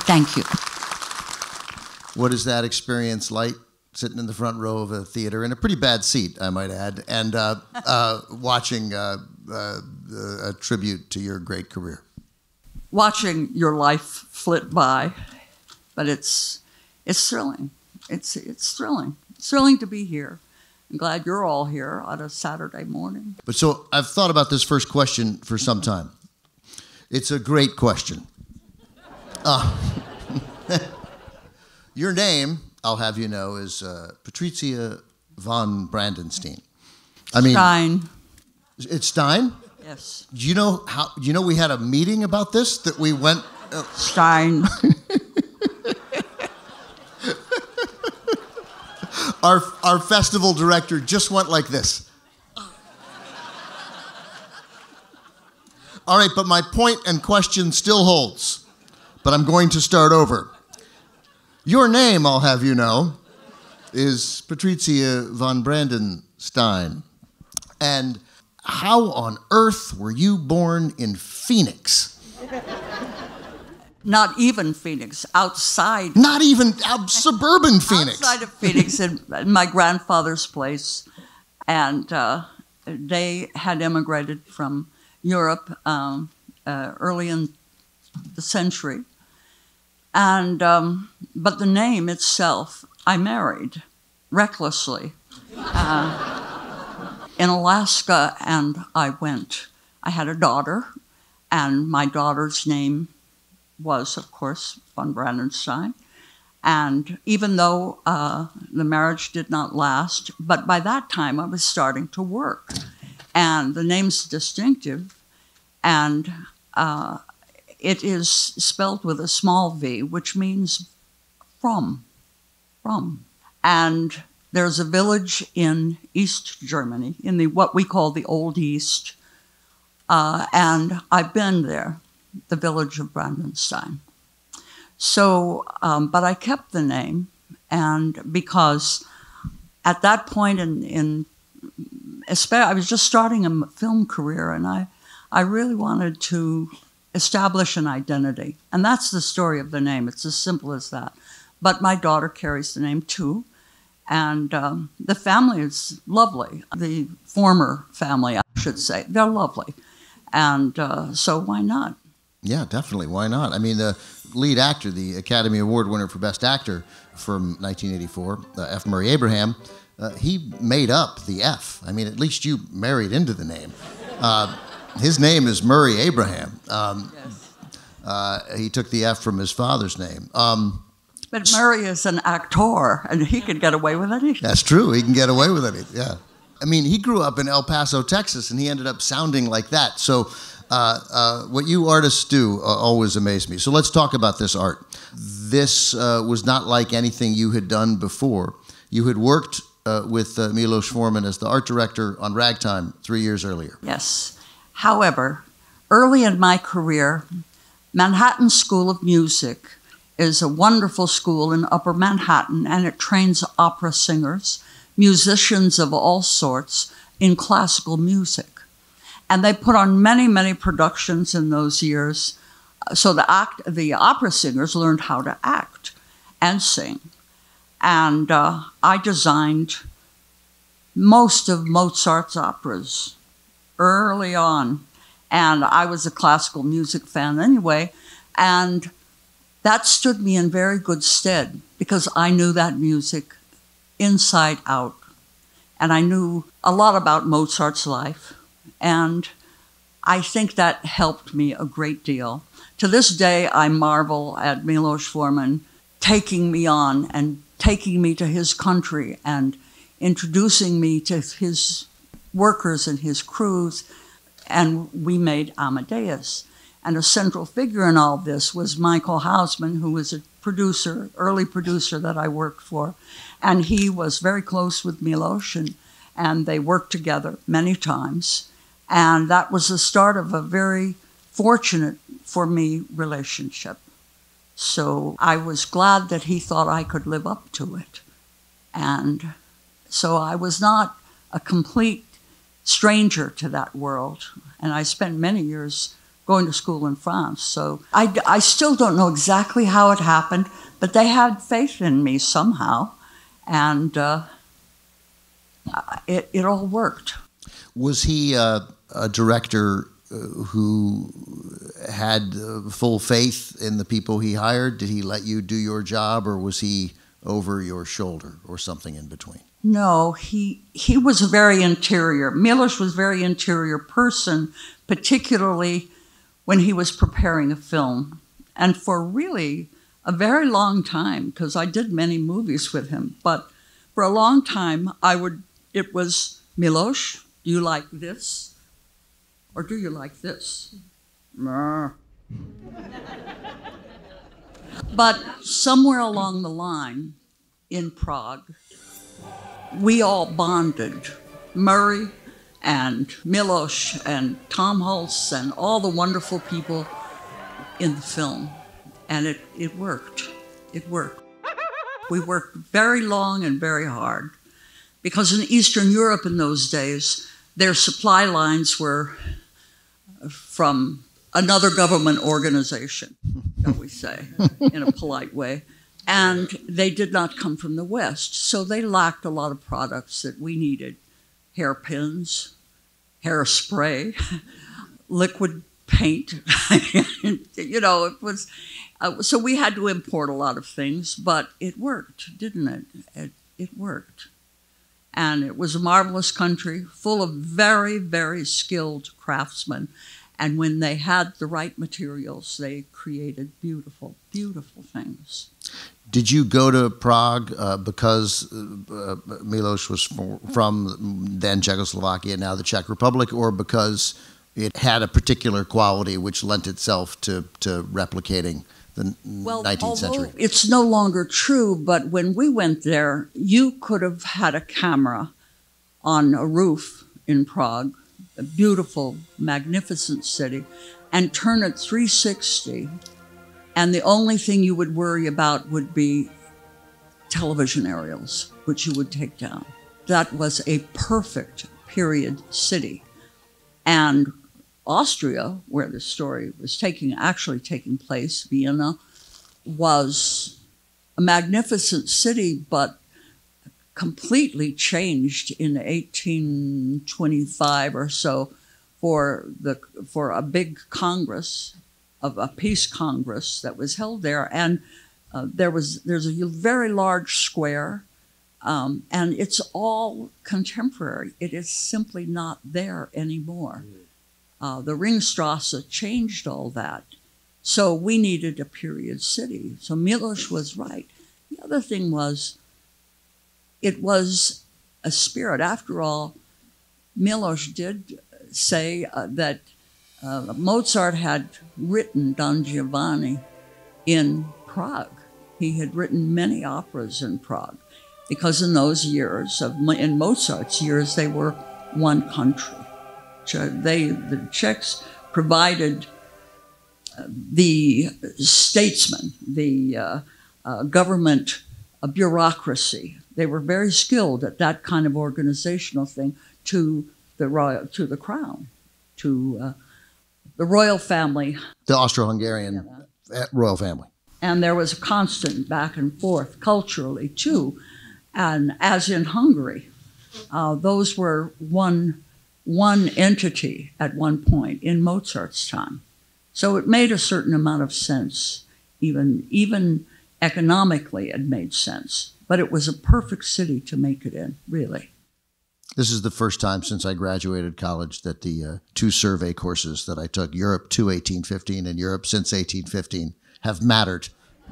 Thank you. What is that experience like, sitting in the front row of a theater, in a pretty bad seat, I might add, and watching a tribute to your great career? Watching your life flit by, but it's thrilling. It's thrilling. It's thrilling to be here. I'm glad you're all here on a Saturday morning. But so I've thought about this first question for some time. It's a great question. Your name, I'll have you know, is Patrizia von Brandenstein. I mean, Stein. It's Stein? Yes. Do you know we had a meeting about this, that we went... Stein. Our festival director just went like this. All right, but my point and question still holds. But I'm going to start over. Your name, I'll have you know, is Patrizia von Brandenstein. And how on earth were you born in Phoenix? Not even Phoenix, outside. Not even suburban Phoenix. Outside of Phoenix, in my grandfather's place. And they had immigrated from Europe early in the century. And but the name itself, I married recklessly in Alaska, and I went. I had a daughter, and my daughter's name was, of course, von Brandenstein. And even though the marriage did not last, but by that time I was starting to work. And the name's distinctive, and it is spelled with a small v, which means from. And there's a village in East Germany, in what we call the Old East, and I've been there, the village of Brandenstein. So, but I kept the name, and because at that point I was just starting a film career, and I really wanted to establish an identity. And that's the story of the name. It's as simple as that. But my daughter carries the name too. And the family is lovely. The former family, I should say. They're lovely. And so why not? Yeah, definitely. Why not? I mean, the lead actor, the Academy Award winner for Best Actor from 1984, F. Murray Abraham, he made up the F. I mean, at least you married into the name. His name is Murray Abraham. Yes. He took the F from his father's name. But Murray is an actor, and he could get away with anything. That's true. He can get away with anything, yeah. I mean, he grew up in El Paso, Texas, and he ended up sounding like that. So what you artists do always amaze me. So let's talk about this art. This was not like anything you had done before. You had worked with Milos Forman as the art director on Ragtime 3 years earlier. Yes. However, early in my career, Manhattan School of Music is a wonderful school in Upper Manhattan, and it trains opera singers, musicians of all sorts, in classical music. And they put on many, many productions in those years. So the opera singers learned how to act and sing. And I designed most of Mozart's operas early on. And I was a classical music fan anyway. And that stood me in very good stead because I knew that music inside out. And I knew a lot about Mozart's life. And I think that helped me a great deal. To this day, I marvel at Milos Forman taking me on and taking me to his country and introducing me to his workers and his crews. And we made Amadeus. And a central figure in all this was Michael Hausman, who was a producer, early producer that I worked for. And he was very close with Milos, and they worked together many times. And that was the start of a very fortunate, for me, relationship. So I was glad that he thought I could live up to it. And so I was not a complete stranger to that world. And I spent many years going to school in France. So I still don't know exactly how it happened, but they had faith in me somehow, and it all worked. Was he a director who had full faith in the people he hired? Did he let you do your job, or was he over your shoulder, or something in between? No, he was a very interior. Milos was a very interior person, particularly when he was preparing a film. And for really a very long time, because I did many movies with him, but for a long time it was, Milos, do you like this? Or do you like this? But somewhere along the line in Prague, we all bonded. Murray and Milos and Tom Hulce and all the wonderful people in the film. And it worked. It worked. We worked very long and very hard, because in Eastern Europe in those days, their supply lines were from another government organization, shall we say, in a polite way. And they did not come from the West, so they lacked a lot of products that we needed. Hairpins, hairspray, liquid paint. You know, it was, so we had to import a lot of things, but it worked, didn't it? It worked. And it was a marvelous country, full of very, very skilled craftsmen. And when they had the right materials, they created beautiful, beautiful things. Did you go to Prague because Milos was from then Czechoslovakia, now the Czech Republic, or because it had a particular quality which lent itself to replicating the 19th century? It's no longer true, but when we went there, you could have had a camera on a roof in Prague, a beautiful, magnificent city, and turn it 360, and the only thing you would worry about would be television aerials, which you would take down. That was a perfect period city. And Austria, where the story was actually taking place, Vienna, was a magnificent city, but completely changed in 1825 or so for a big congress, of a peace congress that was held there, and there's a very large square, and it's all contemporary. It is simply not there anymore. The Ringstrasse changed all that. So we needed a period city. So Milos was right. The other thing was, it was a spirit. After all, Milos did say that Mozart had written Don Giovanni in Prague. He had written many operas in Prague, because in those years, in Mozart's years, they were one country. The Czechs provided the statesmen, the government bureaucracy. They were very skilled at that kind of organizational thing to the crown, to the royal family. The Austro-Hungarian royal family. And there was a constant back and forth culturally, too. And as in Hungary, those were one entity at one point in Mozart's time. So it made a certain amount of sense. Even economically, it made sense. But it was a perfect city to make it in, really. This is the first time since I graduated college that the two survey courses that I took, Europe to 1815 and Europe since 1815, have mattered.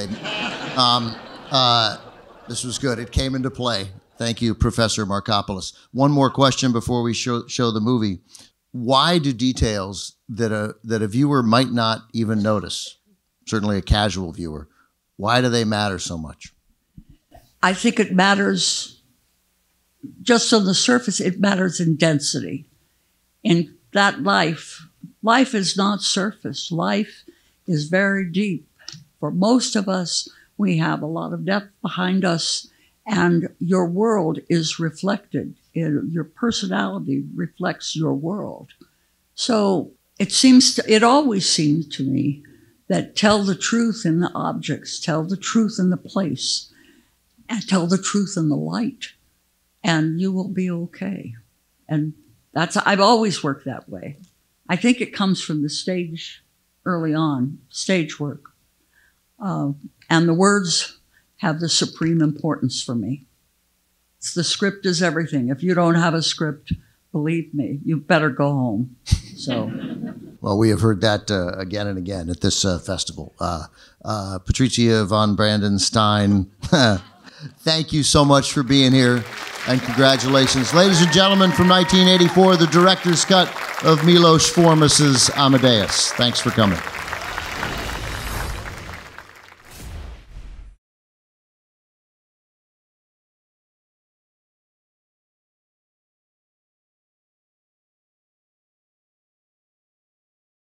This was good. It came into play. Thank you, Professor Markopoulos. One more question before we show the movie. Why do details that a viewer might not even notice, certainly a casual viewer, why do they matter so much? I think it matters just on the surface. It matters in density. In that life is not surface. Life is very deep. For most of us, we have a lot of depth behind us, and your world is reflected. Your personality reflects your world. So It always seems to me that tell the truth in the objects, tell the truth in the place, and tell the truth in the light, and you will be okay. And I've always worked that way. I think it comes from the stage early on, stage work. And the words have the supreme importance for me. The script is everything. If you don't have a script, believe me, you better go home. So, well, we have heard that again and again at this festival. Patricia von Brandenstein, thank you so much for being here, and congratulations. Ladies and gentlemen, from 1984, the director's cut of Milos Formas's Amadeus. Thanks for coming.